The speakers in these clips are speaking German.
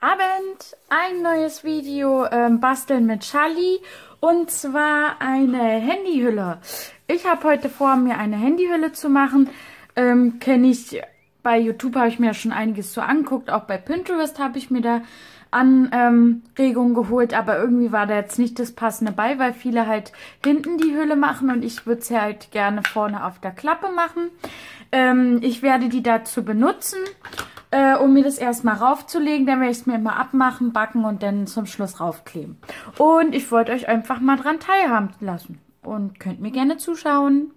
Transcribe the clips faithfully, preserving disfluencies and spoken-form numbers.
Abend, ein neues Video ähm, basteln mit Charlie und zwar eine Handyhülle. Ich habe heute vor, mir eine Handyhülle zu machen. Ähm, kenne ich bei YouTube, habe ich mir schon einiges so angeguckt, auch bei Pinterest habe ich mir da Anregungen geholt, aber irgendwie war da jetzt nicht das Passende bei, weil viele halt hinten die Hülle machen und ich würde sie halt gerne vorne auf der Klappe machen. Ähm, ich werde die dazu benutzen, äh, um mir das erstmal raufzulegen, dann werde ich es mir immer abmachen, backen und dann zum Schluss raufkleben. Und ich wollte euch einfach mal dran teilhaben lassen und könnt mir gerne zuschauen.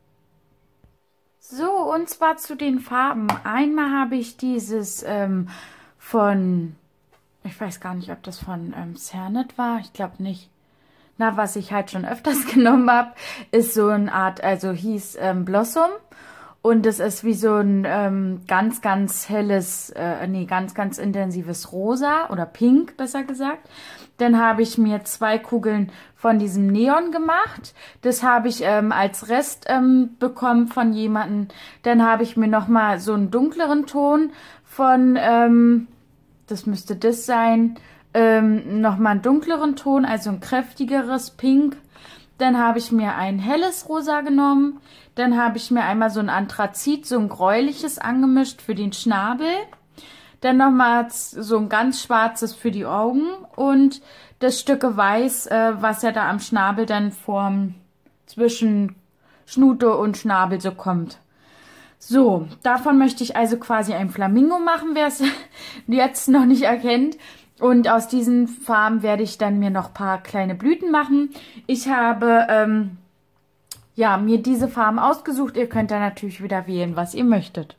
So, und zwar zu den Farben. Einmal habe ich dieses ähm, von... Ich weiß gar nicht, ob das von ähm, Cernet war. Ich glaube nicht. Na, was ich halt schon öfters genommen habe, ist so eine Art, also hieß ähm, Blossom. Und das ist wie so ein ähm, ganz, ganz helles, äh, nee, ganz, ganz intensives Rosa oder Pink, besser gesagt. Dann habe ich mir zwei Kugeln von diesem Neon gemacht. Das habe ich ähm, als Rest ähm, bekommen von jemandem. Dann habe ich mir nochmal so einen dunkleren Ton von... Ähm, das müsste das sein, ähm, nochmal einen dunkleren Ton, also ein kräftigeres Pink. Dann habe ich mir ein helles Rosa genommen. Dann habe ich mir einmal so ein Anthrazit, so ein gräuliches angemischt für den Schnabel. Dann nochmal so ein ganz schwarzes für die Augen und das Stücke Weiß, äh, was ja da am Schnabel dann vorm, zwischen Schnute und Schnabel so kommt. So, davon möchte ich also quasi ein Flamingo machen, wer es jetzt noch nicht erkennt. Und aus diesen Farben werde ich dann mir noch ein paar kleine Blüten machen. Ich habe ähm, ja, mir diese Farben ausgesucht. Ihr könnt dann natürlich wieder wählen, was ihr möchtet.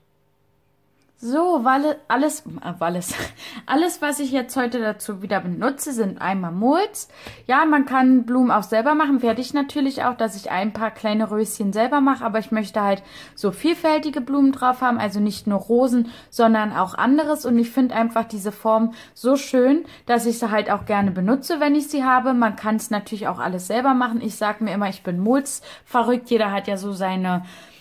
So, weil alles, äh, alles, alles, was ich jetzt heute dazu wieder benutze, sind einmal Molds. Ja, man kann Blumen auch selber machen, werde ich natürlich auch, dass ich ein paar kleine Röschen selber mache, aber ich möchte halt so vielfältige Blumen drauf haben, also nicht nur Rosen, sondern auch anderes und ich finde einfach diese Form so schön, dass ich sie halt auch gerne benutze, wenn ich sie habe. Man kann es natürlich auch alles selber machen. Ich sage mir immer, ich bin Molds verrückt, jeder hat ja so seine...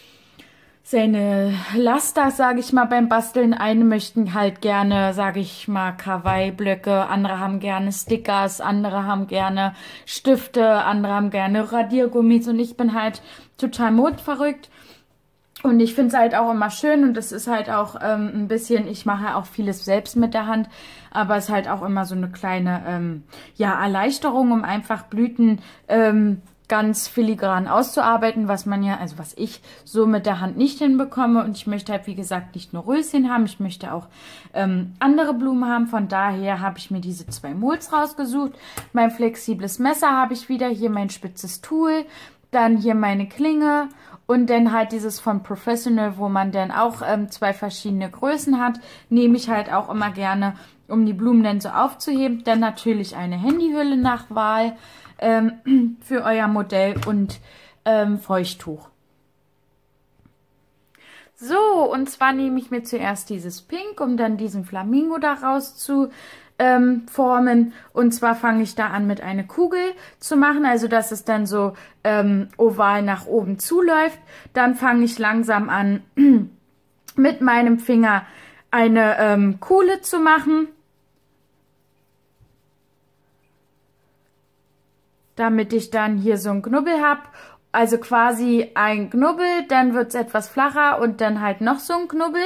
seine Laster, sage ich mal, beim Basteln. Eine möchten halt gerne, sage ich mal, Kawaii-Blöcke, andere haben gerne Stickers, andere haben gerne Stifte, andere haben gerne Radiergummis und ich bin halt total modverrückt. Und ich finde es halt auch immer schön und es ist halt auch ähm, ein bisschen, ich mache auch vieles selbst mit der Hand, aber es ist halt auch immer so eine kleine ähm, ja, Erleichterung, um einfach Blüten ähm, ganz filigran auszuarbeiten, was man ja, also was ich so mit der Hand nicht hinbekomme. Und ich möchte halt, wie gesagt, nicht nur Röschen haben, ich möchte auch ähm, andere Blumen haben. Von daher habe ich mir diese zwei Molds rausgesucht. Mein flexibles Messer habe ich wieder, hier mein spitzes Tool, dann hier meine Klinge und dann halt dieses von Professional, wo man dann auch ähm, zwei verschiedene Größen hat, nehme ich halt auch immer gerne, um die Blumen dann so aufzuheben. Dann natürlich eine Handyhülle nach Wahl ähm, für euer Modell und ähm, Feuchttuch. So, und zwar nehme ich mir zuerst dieses Pink, um dann diesen Flamingo daraus zu ähm, formen. Und zwar fange ich da an, mit einer Kugel zu machen, also dass es dann so ähm, oval nach oben zuläuft. Dann fange ich langsam an, mit meinem Finger eine ähm, Kuhle zu machen, damit ich dann hier so einen Knubbel habe. Also quasi ein Knubbel, dann wird es etwas flacher und dann halt noch so ein Knubbel.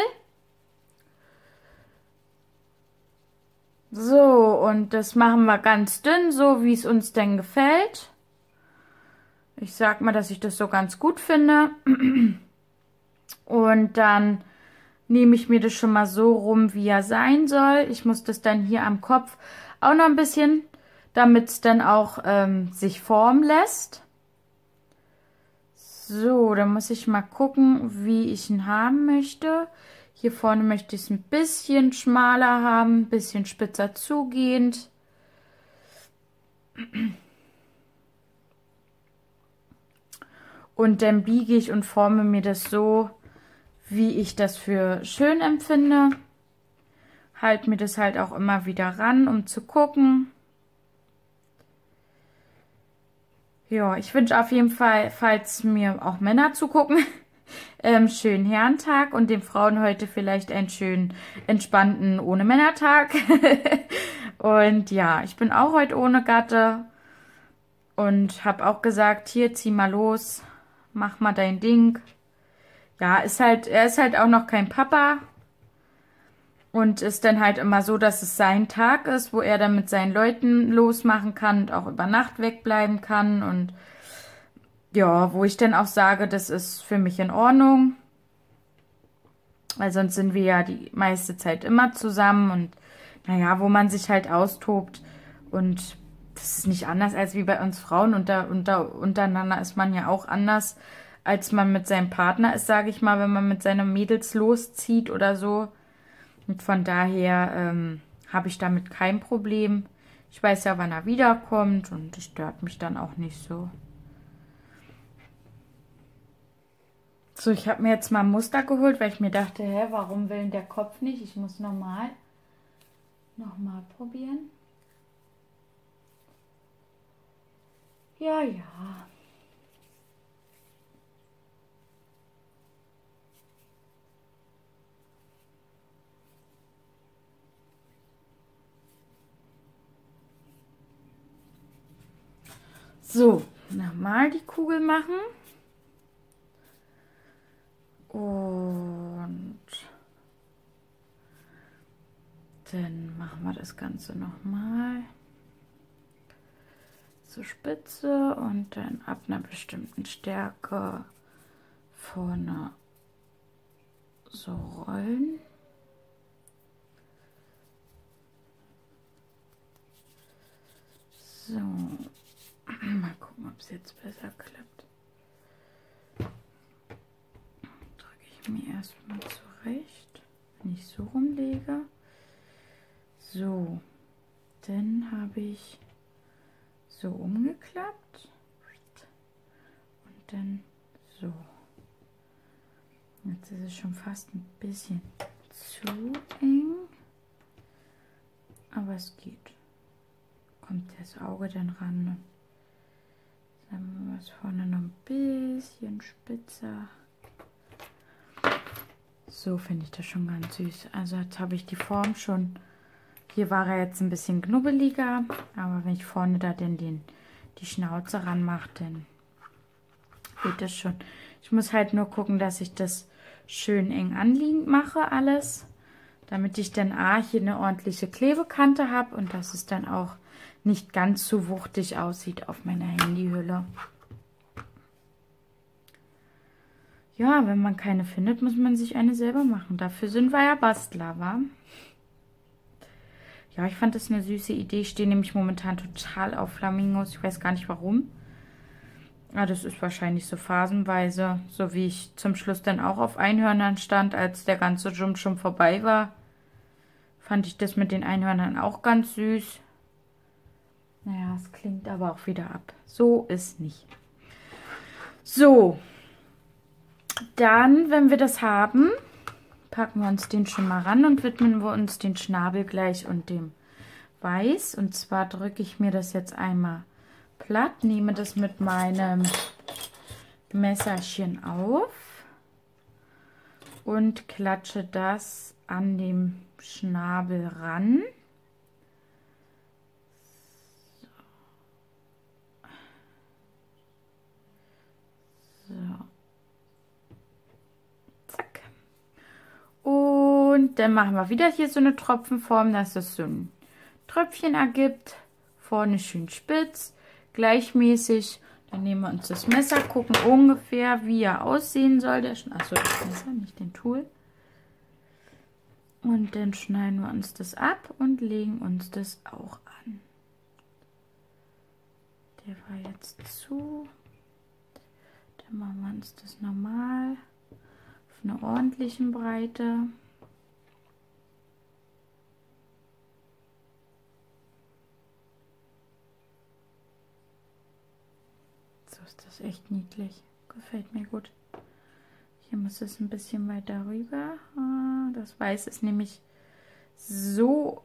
So, und das machen wir ganz dünn, so wie es uns denn gefällt. Ich sag mal, dass ich das so ganz gut finde. Und dann nehme ich mir das schon mal so rum, wie er sein soll. Ich muss das dann hier am Kopf auch noch ein bisschen, damit es dann auch ähm, sich formen lässt. So, dann muss ich mal gucken, wie ich ihn haben möchte. Hier vorne möchte ich es ein bisschen schmaler haben, ein bisschen spitzer zugehend. Und dann biege ich und forme mir das so, wie ich das für schön empfinde. Halte mir das halt auch immer wieder ran, um zu gucken. Ja, ich wünsche auf jeden Fall, falls mir auch Männer zugucken, ähm, schönen Herrentag und den Frauen heute vielleicht einen schönen, entspannten ohne Männertag. Und ja, ich bin auch heute ohne Gatte und habe auch gesagt, hier, zieh mal los, mach mal dein Ding. Ja, ist halt, er ist halt auch noch kein Papa und ist dann halt immer so, dass es sein Tag ist, wo er dann mit seinen Leuten losmachen kann und auch über Nacht wegbleiben kann und ja, wo ich dann auch sage, das ist für mich in Ordnung, weil sonst sind wir ja die meiste Zeit immer zusammen und naja, wo man sich halt austobt und das ist nicht anders als wie bei uns Frauen, unter, unter, untereinander ist man ja auch anders, als man mit seinem Partner ist, sage ich mal, wenn man mit seinen Mädels loszieht oder so. Und von daher ähm, habe ich damit kein Problem. Ich weiß ja, wann er wiederkommt und das stört mich dann auch nicht so. So, ich habe mir jetzt mal ein Muster geholt, weil ich mir dachte, hä, warum will denn der Kopf nicht? Ich muss nochmal, nochmal probieren. Ja, ja. So, nochmal die Kugel machen. Und dann machen wir das Ganze nochmal zur Spitze und dann ab einer bestimmten Stärke vorne so rollen. So, mal gucken, ob es jetzt besser klappt. Drücke ich mir erstmal zurecht, wenn ich so rumlege. So, dann habe ich so umgeklappt und dann so. Jetzt ist es schon fast ein bisschen zu eng, aber es geht. Kommt das Auge dann ran. Dann machen wir es vorne noch ein bisschen spitzer. So finde ich das schon ganz süß. Also jetzt habe ich die Form schon. Hier war er jetzt ein bisschen knubbeliger, aber wenn ich vorne da denn den, die Schnauze ranmache, dann geht das schon. Ich muss halt nur gucken, dass ich das schön eng anliegend mache alles, damit ich dann A, hier eine ordentliche Klebekante habe und dass es dann auch nicht ganz so wuchtig aussieht auf meiner Handyhülle. Ja, wenn man keine findet, muss man sich eine selber machen. Dafür sind wir ja Bastler, wa? Ja, ich fand das eine süße Idee. Ich stehe nämlich momentan total auf Flamingos. Ich weiß gar nicht warum. Ja, das ist wahrscheinlich so phasenweise, so wie ich zum Schluss dann auch auf Einhörnern stand, als der ganze Jump schon vorbei war. Fand ich das mit den Einhörnern auch ganz süß. Naja, es klingt aber auch wieder ab. So ist nicht. So, dann, wenn wir das haben, packen wir uns den schon mal ran und widmen wir uns den Schnabel gleich und dem Weiß. Und zwar drücke ich mir das jetzt einmal platt, nehme das mit meinem Messerchen auf und klatsche das an dem Schnabel ran. So. Zack. Und dann machen wir wieder hier so eine Tropfenform, dass es so ein Tröpfchen ergibt. Vorne schön spitz, gleichmäßig. Dann nehmen wir uns das Messer, gucken ungefähr, wie er aussehen soll. Achso, das Messer, nicht den Tool. Und dann schneiden wir uns das ab und legen uns das auch an. Der war jetzt zu. Dann machen wir uns das normal auf einer ordentlichen Breite. So ist das echt niedlich. Gefällt mir gut. Hier muss es ein bisschen weiter rüber. Das Weiß ist nämlich so.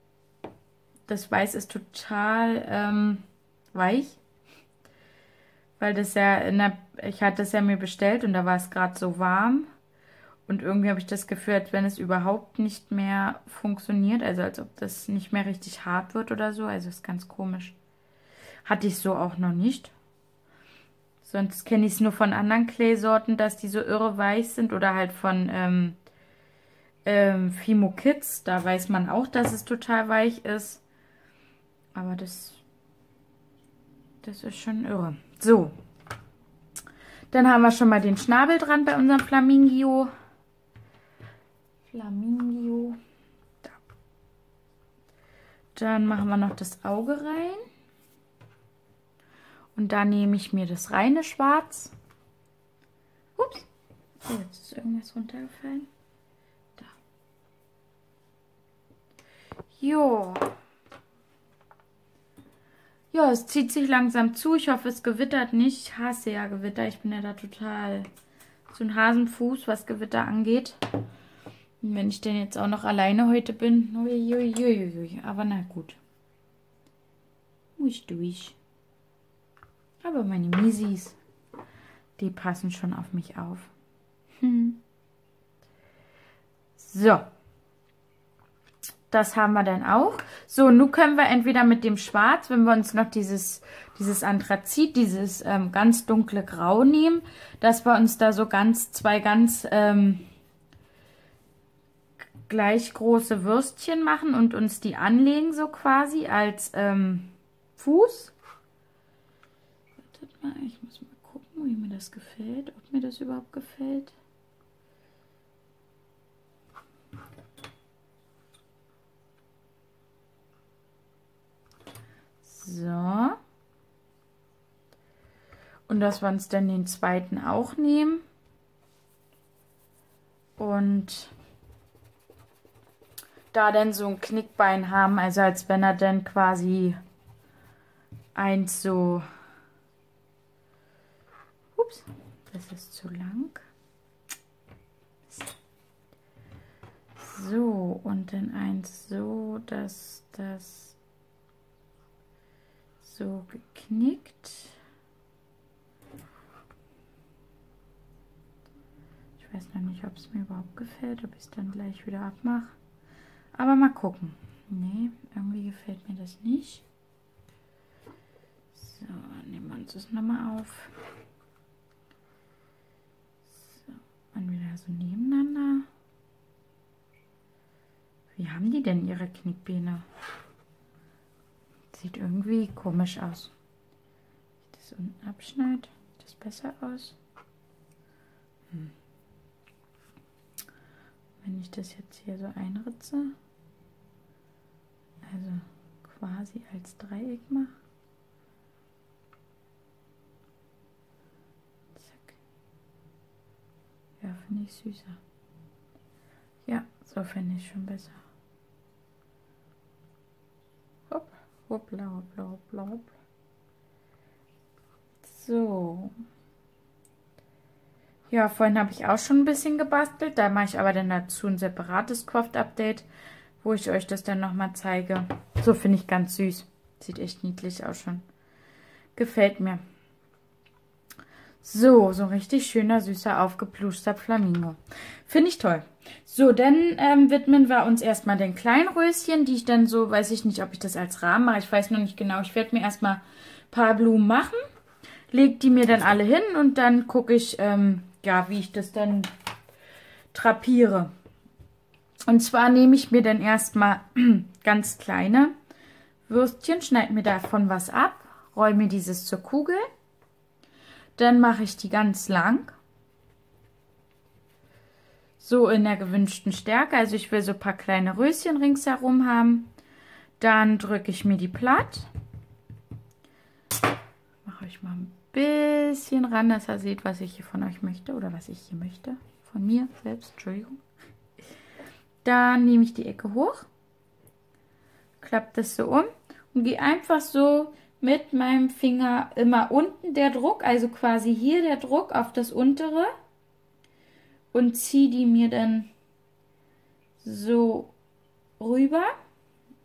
Das Weiß ist total ähm, weich. weil das ja in der, ich hatte es ja mir bestellt und da war es gerade so warm. Und irgendwie habe ich das Gefühl, als wenn es überhaupt nicht mehr funktioniert. Also als ob das nicht mehr richtig hart wird oder so. Also ist ganz komisch. Hatte ich so auch noch nicht. Sonst kenne ich es nur von anderen Clay-Sorten, dass die so irre weich sind. Oder halt von ähm, ähm, Fimo Kids. Da weiß man auch, dass es total weich ist. Aber das, das ist schon irre. So. Dann haben wir schon mal den Schnabel dran bei unserem Flamingio. Flamingio. Da. Dann machen wir noch das Auge rein. Und da nehme ich mir das reine Schwarz. Ups. Oh, jetzt ist irgendwas runtergefallen. Da. Jo. Ja, es zieht sich langsam zu. Ich hoffe, es gewittert nicht. Ich hasse ja Gewitter. Ich bin ja da total so ein Hasenfuß, was Gewitter angeht. Und wenn ich denn jetzt auch noch alleine heute bin. Uiuiuiui. Aber na gut. Muss durch. Aber meine Misis, die passen schon auf mich auf. Hm. So. Das haben wir dann auch. So, nun können wir entweder mit dem Schwarz, wenn wir uns noch dieses, dieses Anthrazit, dieses ähm, ganz dunkle Grau nehmen, dass wir uns da so ganz, zwei ganz ähm, gleich große Würstchen machen und uns die anlegen, so quasi als ähm, Fuß. Wartet mal, ich muss mal gucken, wie mir das gefällt, ob mir das überhaupt gefällt. So. Und dass wir uns dann den zweiten auch nehmen. Und da dann so ein Knickbein haben, also als wenn er dann quasi eins so... Ups, das ist zu lang. So, und dann eins so, dass das so geknickt. Ich weiß noch nicht, ob es mir überhaupt gefällt, ob ich es dann gleich wieder abmache. Aber mal gucken. Nee, irgendwie gefällt mir das nicht. So, nehmen wir uns das nochmal auf. So, und wieder so nebeneinander. Wie haben die denn ihre Knickbeine? Sieht irgendwie komisch aus. Wenn ich das unten abschneide, sieht das besser aus. Hm. Wenn ich das jetzt hier so einritze, also quasi als Dreieck mache. Zack. Ja, finde ich süßer. Ja, so finde ich schon besser. Hopp, hoppla, hoppla, hoppla, hoppla. So. Ja, vorhin habe ich auch schon ein bisschen gebastelt. Da mache ich aber dann dazu ein separates Croft-Update, wo ich euch das dann nochmal zeige. So finde ich ganz süß. Sieht echt niedlich aus schon. Gefällt mir. So, so richtig schöner, süßer, aufgepluschter Flamingo. Finde ich toll. So, dann ähm, widmen wir uns erstmal den kleinen Röschen, die ich dann so, weiß ich nicht, ob ich das als Rahmen mache. Ich weiß noch nicht genau. Ich werde mir erstmal ein paar Blumen machen. Leg die mir dann alle hin und dann gucke ich, ähm, ja, wie ich das dann drapiere. Und zwar nehme ich mir dann erstmal ganz kleine Würstchen, schneide mir davon was ab, rolle mir dieses zur Kugel. Dann mache ich die ganz lang. So in der gewünschten Stärke. Also ich will so ein paar kleine Röschen ringsherum haben. Dann drücke ich mir die platt. Mache ich mal ein bisschen ran, dass ihr seht, was ich hier von euch möchte. Oder was ich hier möchte. Von mir selbst, Entschuldigung. Dann nehme ich die Ecke hoch. Klappe das so um. Und gehe einfach so mit meinem Finger immer unten der Druck, also quasi hier der Druck auf das untere und ziehe die mir dann so rüber.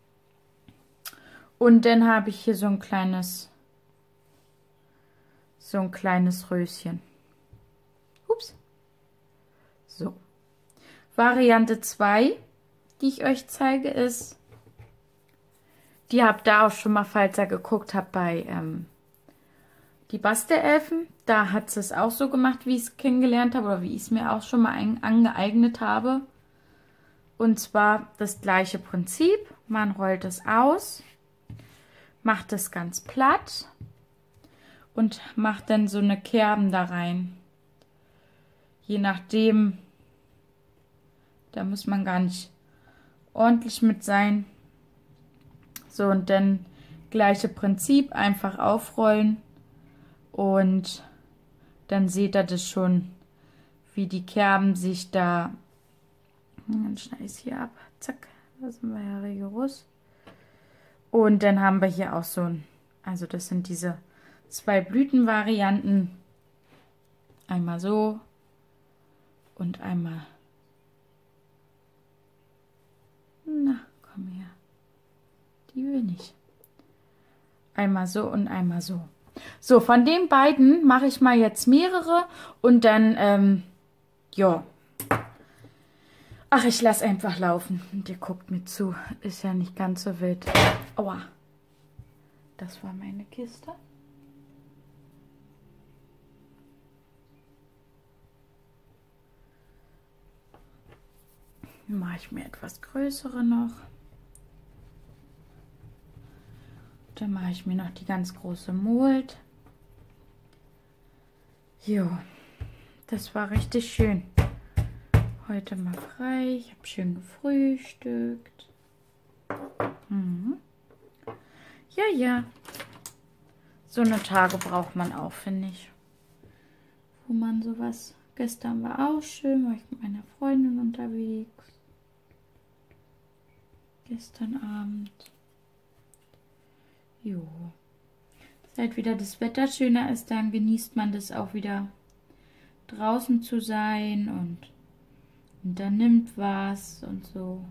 Und dann habe ich hier so ein kleines, So ein kleines Röschen. Ups. So. Variante zwei, die ich euch zeige, ist, die habt ihr auch schon mal, falls ihr geguckt habt, bei ähm, die Bastelelfen. Da hat sie es auch so gemacht, wie ich es kennengelernt habe oder wie ich es mir auch schon mal ein, angeeignet habe. Und zwar das gleiche Prinzip. Man rollt es aus, macht es ganz platt und macht dann so eine Kerben da rein. Je nachdem, da muss man gar nicht ordentlich mit sein. So, und dann gleiche Prinzip, einfach aufrollen und dann seht ihr das schon, wie die Kerben sich da, dann schneide ich es hier ab, zack, da sind wir ja rigoros. Und dann haben wir hier auch so ein, also das sind diese zwei Blütenvarianten, einmal so und einmal, na, komm her. Die will ich. Einmal so und einmal so. So, von den beiden mache ich mal jetzt mehrere und dann, ähm, ja. Ach, ich lasse einfach laufen und ihr guckt mir zu. Ist ja nicht ganz so wild. Aua. Das war meine Kiste. Dann mache ich mir etwas größere noch. Dann mache ich mir noch die ganz große Mold. Jo, das war richtig schön. Heute mal frei. Ich habe schön gefrühstückt. Mhm. Ja, ja. So eine Tage braucht man auch, finde ich. Wo man sowas... Gestern war auch schön, war ich mit meiner Freundin unterwegs. Gestern Abend. Jo. Seit wieder das Wetter schöner ist, dann genießt man das auch wieder, draußen zu sein und, und dann nimmt was und so.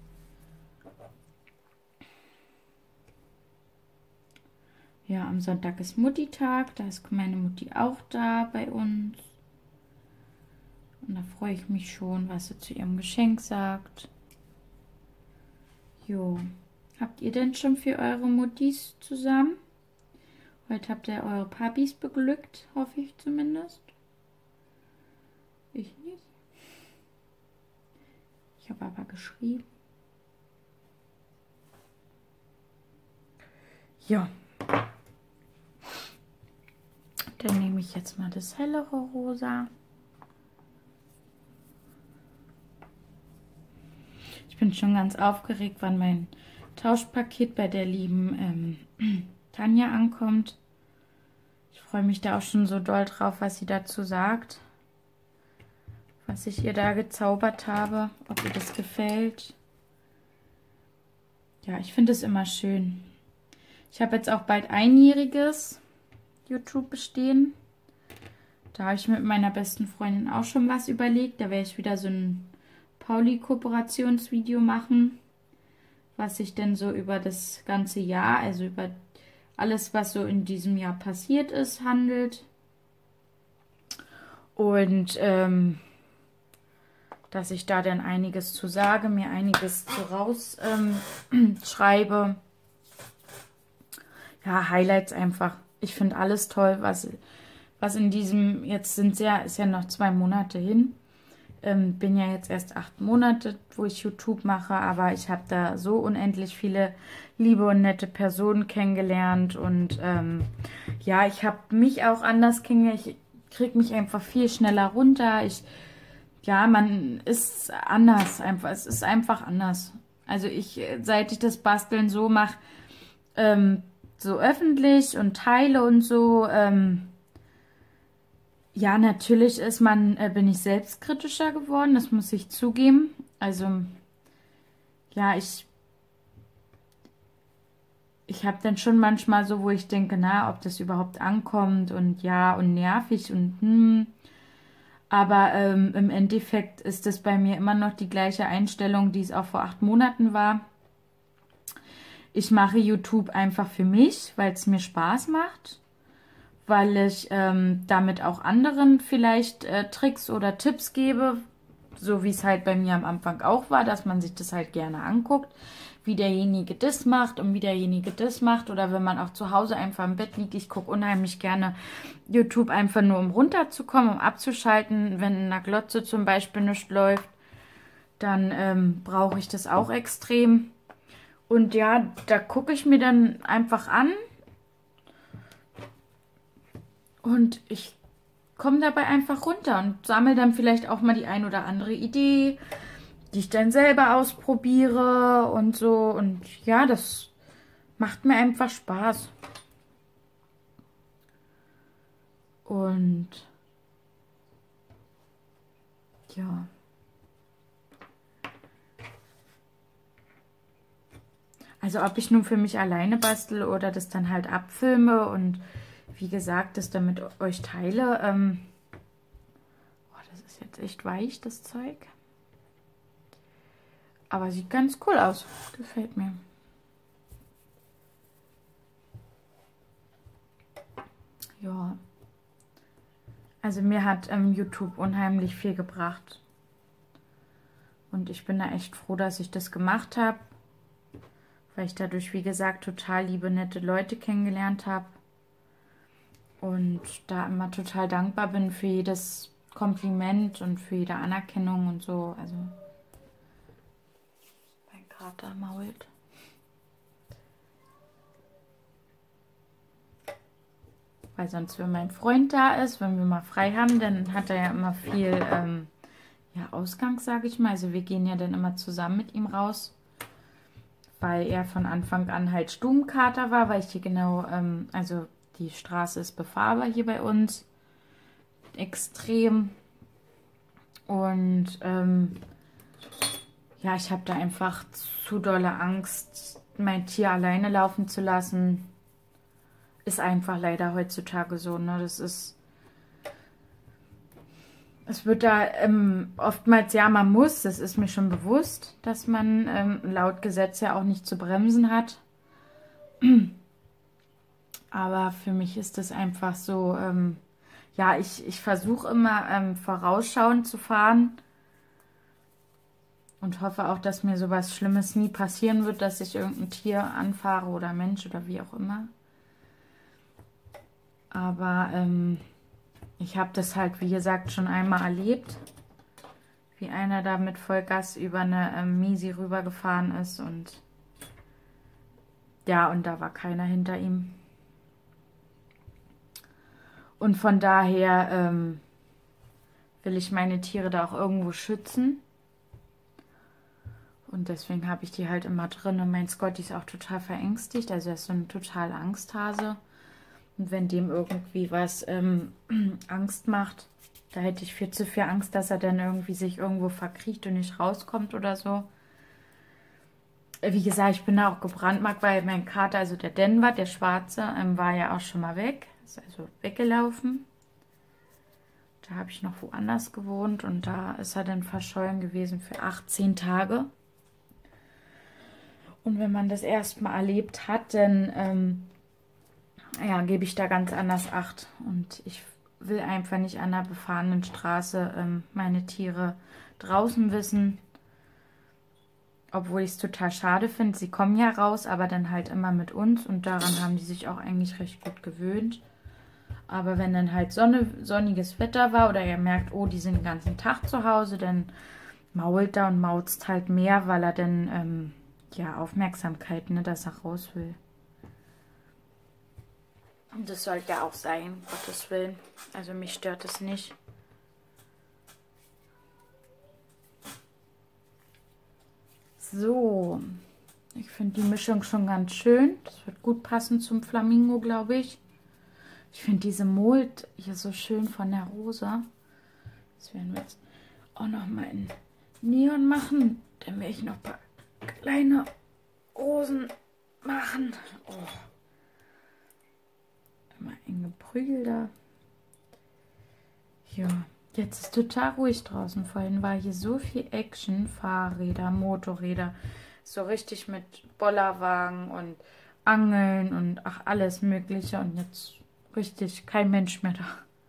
Ja, am Sonntag ist Mutti-Tag, da ist meine Mutti auch da bei uns. Und da freue ich mich schon, was sie zu ihrem Geschenk sagt. Jo. Habt ihr denn schon für eure Muttis zusammen? Heute habt ihr eure Papis beglückt, hoffe ich zumindest. Ich nicht. Ich habe aber geschrieben. Ja. Dann nehme ich jetzt mal das hellere Rosa. Ich bin schon ganz aufgeregt, wann mein Tauschpaket bei der lieben ähm, Tanja ankommt. Ich freue mich da auch schon so doll drauf, was sie dazu sagt. Was ich ihr da gezaubert habe, ob ihr das gefällt. Ja, ich finde es immer schön. Ich habe jetzt auch bald einjähriges YouTube bestehen. Da habe ich mit meiner besten Freundin auch schon was überlegt. Da werde ich wieder so ein Pauli-Kooperationsvideo machen, was sich denn so über das ganze Jahr, also über alles, was so in diesem Jahr passiert ist, handelt. Und ähm, dass ich da dann einiges zu sage, mir einiges zu rausschreibe. Ähm, ja, Highlights einfach. Ich finde alles toll, was, was in diesem, jetzt sind ja, ist ja noch zwei Monate hin. Ähm, bin ja jetzt erst acht Monate, wo ich YouTube mache, aber ich habe da so unendlich viele liebe und nette Personen kennengelernt und ähm, ja, ich habe mich auch anders kennengelernt. Ich kriege mich einfach viel schneller runter. Ich, ja, man ist anders einfach. Es ist einfach anders. Also ich, seit ich das Basteln so mache, ähm, so öffentlich und teile und so, ähm, ja, natürlich ist man, äh, bin ich selbstkritischer geworden, das muss ich zugeben. Also, ja, ich, ich habe dann schon manchmal so, wo ich denke, na, ob das überhaupt ankommt und ja, und nervig und hm. Aber ähm, im Endeffekt ist das bei mir immer noch die gleiche Einstellung, die es auch vor acht Monaten war. Ich mache YouTube einfach für mich, weil es mir Spaß macht. weil ich ähm, damit auch anderen vielleicht äh, Tricks oder Tipps gebe, so wie es halt bei mir am Anfang auch war, dass man sich das halt gerne anguckt, wie derjenige das macht und wie derjenige das macht. Oder wenn man auch zu Hause einfach im Bett liegt. Ich gucke unheimlich gerne YouTube einfach nur, um runterzukommen, um abzuschalten. Wenn in der Glotze zum Beispiel nichts läuft, dann ähm, brauche ich das auch extrem. Und ja, da gucke ich mir dann einfach an und ich komme dabei einfach runter und sammle dann vielleicht auch mal die ein oder andere Idee, die ich dann selber ausprobiere und so. Und ja, das macht mir einfach Spaß. Und ja. Also ob ich nun für mich alleine bastel oder das dann halt abfilme und wie gesagt, das dann mit euch teile. Ähm oh, das ist jetzt echt weich, das Zeug. Aber sieht ganz cool aus. Gefällt mir. Ja. Also mir hat ähm, YouTube unheimlich viel gebracht. Und ich bin da echt froh, dass ich das gemacht habe. Weil ich dadurch, wie gesagt, total liebe, nette Leute kennengelernt habe. Und da immer total dankbar bin für jedes Kompliment und für jede Anerkennung und so. Also, mein Kater mault. Weil sonst, wenn mein Freund da ist, wenn wir mal frei haben, dann hat er ja immer viel ähm, ja, Ausgang, sage ich mal. Also wir gehen ja dann immer zusammen mit ihm raus. Weil er von Anfang an halt Stubenkater war, weil ich hier genau, ähm, also die Straße ist befahrbar hier bei uns. Extrem. Und ähm, ja, ich habe da einfach zu dolle Angst, mein Tier alleine laufen zu lassen. Ist einfach leider heutzutage so, ne? Das ist... Es wird da ähm, oftmals, ja, man muss, das ist mir schon bewusst, dass man ähm, laut Gesetz ja auch nicht zu bremsen hat. Aber für mich ist das einfach so, ähm, ja, ich, ich versuche immer ähm, vorausschauend zu fahren und hoffe auch, dass mir sowas Schlimmes nie passieren wird, dass ich irgendein Tier anfahre oder Mensch oder wie auch immer. Aber ähm, ich habe das halt, wie gesagt, schon einmal erlebt, wie einer da mit Vollgas über eine ähm, Misi rübergefahren ist und ja, und da war keiner hinter ihm. Und von daher ähm, will ich meine Tiere da auch irgendwo schützen. Und deswegen habe ich die halt immer drin. Und mein Scotty ist auch total verängstigt. Also er ist so ein total Angsthase. Und wenn dem irgendwie was ähm, Angst macht, da hätte ich viel zu viel Angst, dass er dann irgendwie sich irgendwo verkriecht und nicht rauskommt oder so. Wie gesagt, ich bin da auch gebrandmarkt, weil mein Kater, also der Denver, der Schwarze, ähm, war ja auch schon mal weg. Ist also weggelaufen. Da habe ich noch woanders gewohnt und da ist er dann verschollen gewesen für achtzehn Tage. Und wenn man das erstmal erlebt hat, dann ähm, ja, gebe ich da ganz anders Acht. Und ich will einfach nicht an der befahrenen Straße ähm, meine Tiere draußen wissen. Obwohl ich es total schade finde. Sie kommen ja raus, aber dann halt immer mit uns. Und daran haben die sich auch eigentlich recht gut gewöhnt. Aber wenn dann halt Sonne, sonniges Wetter war oder ihr merkt, oh, die sind den ganzen Tag zu Hause, dann mault er und mautzt halt mehr, weil er dann, ähm, ja, Aufmerksamkeit, ne, dass er raus will. Und das soll ja auch sein, Gottes Willen. Also mich stört es nicht. So, ich finde die Mischung schon ganz schön. Das wird gut passen zum Flamingo, glaube ich. Ich finde diese Mold hier so schön von der Rosa. Das werden wir jetzt auch noch mal in Neon machen. Dann werde ich noch ein paar kleine Rosen machen. Oh. Immer enge Prügel da. Ja, jetzt ist total ruhig draußen. Vorhin war hier so viel Action. Fahrräder, Motorräder. So richtig mit Bollerwagen und Angeln und ach, alles Mögliche. Und jetzt Richtig, kein Mensch mehr da.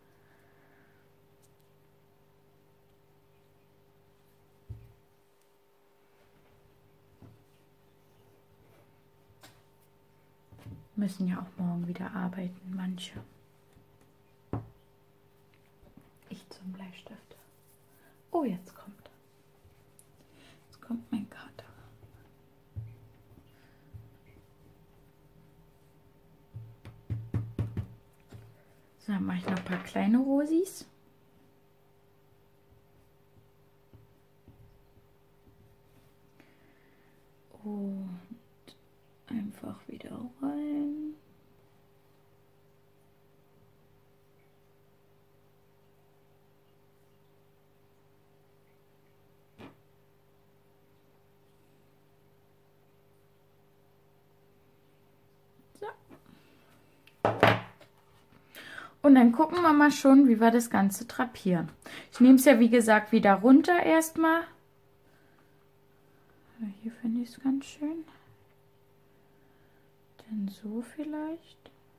Müssen ja auch morgen wieder arbeiten, manche. Ich zum Bleistift. Oh, jetzt kommt. Jetzt kommt mein Kater. So, dann mache ich noch ein paar kleine Rosis. Und einfach wieder rein. So. Und dann gucken wir mal schon, wie wir das Ganze drapieren. Ich nehme es ja, wie gesagt, wieder runter erstmal. Hier finde ich es ganz schön. Dann so vielleicht.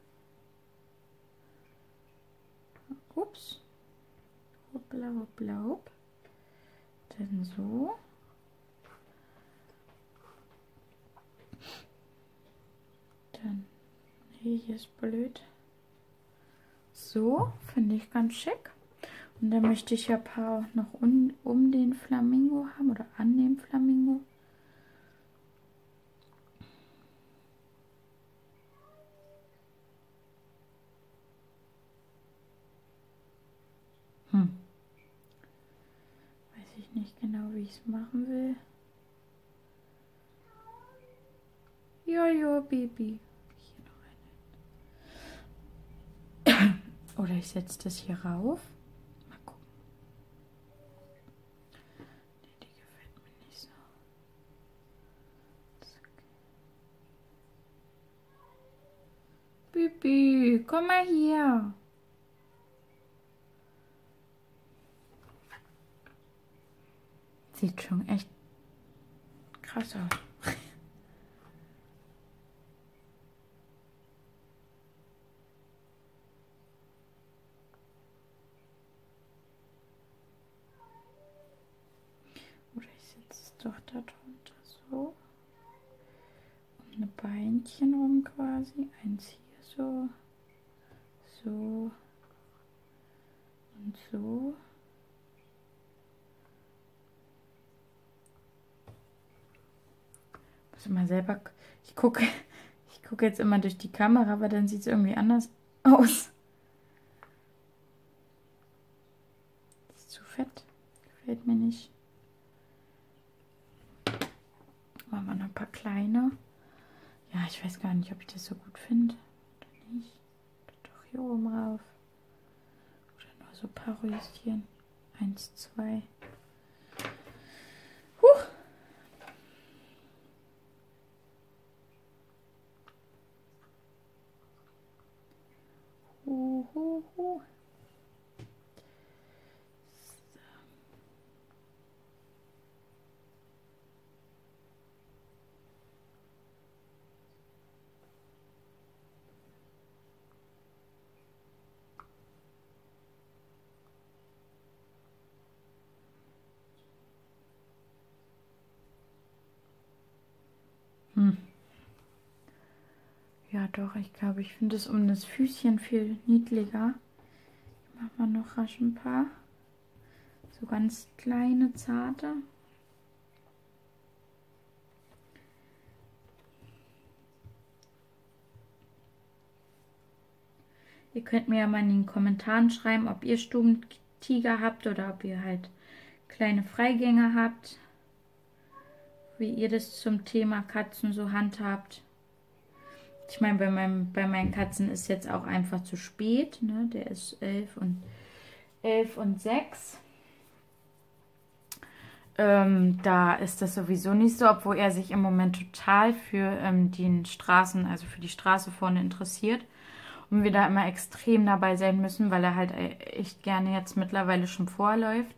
Ups. Hoppla, hoppla, hopp. Dann so. Dann, nee, hier ist blöd. So, finde ich ganz schick. Und dann möchte ich ja ein paar noch um, um den Flamingo haben oder an dem Flamingo. Hm. Weiß ich nicht genau, wie ich es machen will. Jojo, Baby. Hier noch eine. Oder ich setze das hier rauf. Mal gucken. Nee, die gefällt mir nicht so. Zack. Baby, komm mal hier. Sieht schon echt krass aus. Oder ich setze es doch da drunter so. Um eine Beinchen rum quasi. Eins hier so. So. Und so. Muss mal selber. Ich gucke. Ich gucke jetzt immer durch die Kamera, aber dann sieht es irgendwie anders aus. Ist zu fett. Gefällt mir nicht. Machen wir noch ein paar kleine. Ja, ich weiß gar nicht, ob ich das so gut finde. Oder nicht. Doch hier oben rauf. Oder nur so ein paar Röschen. Eins, zwei. Huch. Hu, hu, hu. Hm. Ja, doch, ich glaube, ich finde es um das Füßchen viel niedlicher. Ich mache mal noch rasch ein paar. So ganz kleine, zarte. Ihr könnt mir ja mal in den Kommentaren schreiben, ob ihr Stubentiger habt oder ob ihr halt kleine Freigänger habt. Wie ihr das zum Thema Katzen so handhabt. Ich meine, bei, meinem, bei meinen Katzen ist jetzt auch einfach zu spät. Ne? Der ist elf und, elf und sechs. Ähm, da ist das sowieso nicht so, obwohl er sich im Moment total für ähm, die Straßen, also für die Straße vorne interessiert. Und wir da immer extrem dabei sein müssen, weil er halt echt gerne jetzt mittlerweile schon vorläuft.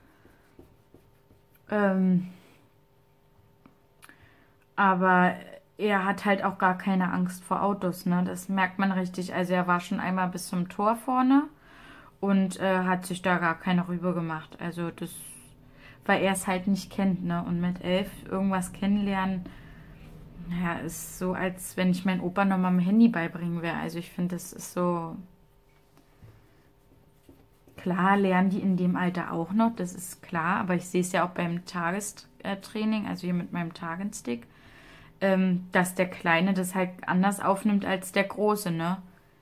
Ähm, aber er hat halt auch gar keine Angst vor Autos, ne? Das merkt man richtig. Also er war schon einmal bis zum Tor vorne und äh, hat sich da gar keine Rübe gemacht. Also das, weil er es halt nicht kennt, ne? Und mit elf irgendwas kennenlernen, naja, ist so, als wenn ich meinen Opa nochmal am Handy beibringen wäre. Also ich finde, das ist so... Klar lernen die in dem Alter auch noch, das ist klar, aber ich sehe es ja auch beim Tagestraining, also hier mit meinem Tagenstick, ähm, dass der Kleine das halt anders aufnimmt als der Große, ne?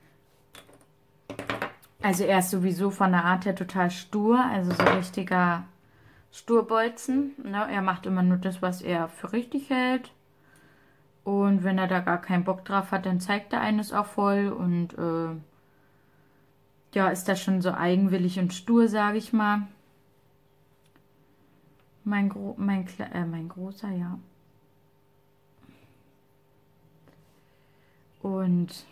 Also er ist sowieso von der Art her total stur, also so richtiger Sturbolzen, ne? Er macht immer nur das, was er für richtig hält. Und wenn er da gar keinen Bock drauf hat, dann zeigt er eines auch voll und äh, ja, ist das schon so eigenwillig und stur, sage ich mal. Mein, Gro mein, Kle äh, mein Großer, ja. Und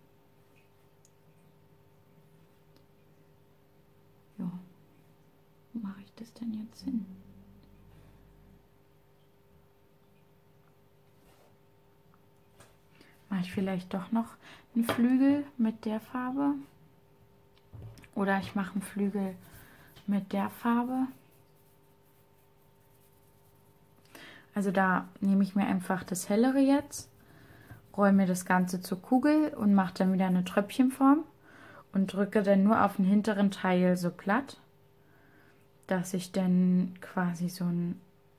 ja, wo mache ich das denn jetzt hin? Mache ich vielleicht doch noch einen Flügel mit der Farbe? Oder ich mache einen Flügel mit der Farbe. Also da nehme ich mir einfach das Hellere jetzt, räume das Ganze zur Kugel und mache dann wieder eine Tröpfchenform und drücke dann nur auf den hinteren Teil so platt, dass ich dann quasi so einen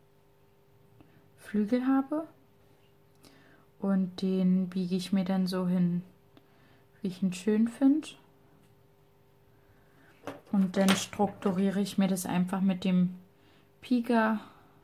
Flügel habe. Und den biege ich mir dann so hin, wie ich ihn schön finde. Und dann strukturiere ich mir das einfach mit dem Pieker.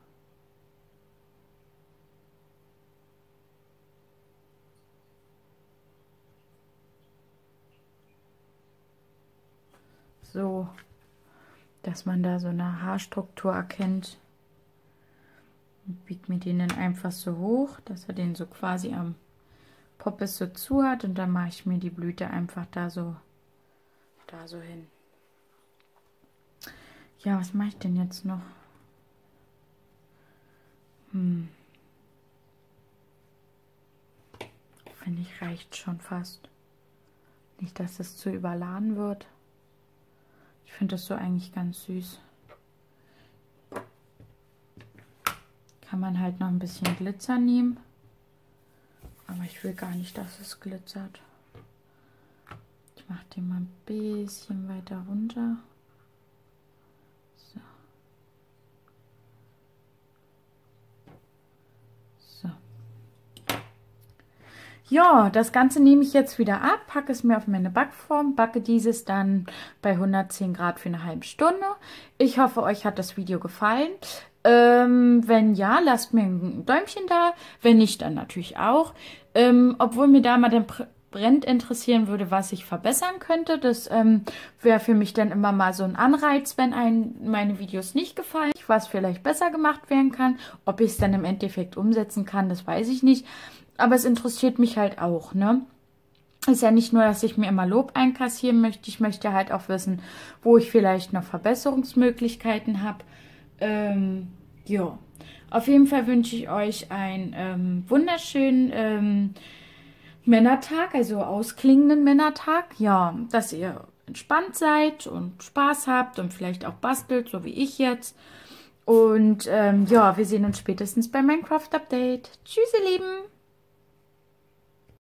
So, dass man da so eine Haarstruktur erkennt. Und biege mir den dann einfach so hoch, dass er den so quasi am Poppes so zu hat. Und dann mache ich mir die Blüte einfach da so, da so hin. Ja, was mache ich denn jetzt noch? Hm. Finde ich, reicht schon fast. Nicht, dass es zu überladen wird. Ich finde das so eigentlich ganz süß. Kann man halt noch ein bisschen Glitzer nehmen. Aber ich will gar nicht, dass es glitzert. Ich mache den mal ein bisschen weiter runter. So. So. Ja, das Ganze nehme ich jetzt wieder ab, packe es mir auf meine Backform, backe dieses dann bei hundertzehn Grad für eine halbe Stunde. Ich hoffe, euch hat das Video gefallen. Ähm, wenn ja, lasst mir ein Däumchen da. Wenn nicht, dann natürlich auch. Ähm, obwohl mir da mal den brennt interessieren würde, was ich verbessern könnte. Das ähm, wäre für mich dann immer mal so ein Anreiz, wenn einem meine Videos nicht gefallen, was vielleicht besser gemacht werden kann. Ob ich es dann im Endeffekt umsetzen kann, das weiß ich nicht. Aber es interessiert mich halt auch, ne? Ist ja nicht nur, dass ich mir immer Lob einkassieren möchte. Ich möchte halt auch wissen, wo ich vielleicht noch Verbesserungsmöglichkeiten habe. Ähm, ja, auf jeden Fall wünsche ich euch einen ähm, wunderschönen ähm, Männertag, also ausklingenden Männertag. Ja, dass ihr entspannt seid und Spaß habt und vielleicht auch bastelt, so wie ich jetzt. Und ähm, ja, wir sehen uns spätestens beim Minecraft Update. Tschüss, ihr Lieben!